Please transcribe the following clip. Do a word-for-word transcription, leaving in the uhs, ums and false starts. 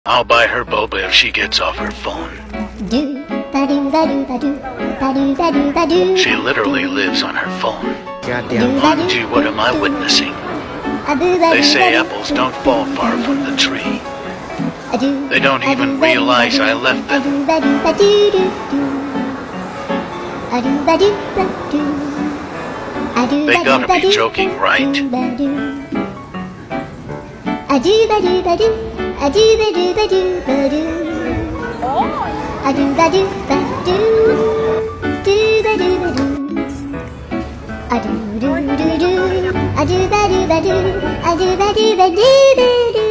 I'll buy her boba if she gets off her phone. Do ba do ba do ba do ba do ba do ba do. She literally lives on her phone. Goddamn. O M G, what am I witnessing? They say apples don't fall far from the tree. They don't even realize I left them. They gotta be joking, right? I do do do do, I do ba do ba do, I do ba do ba do ba do.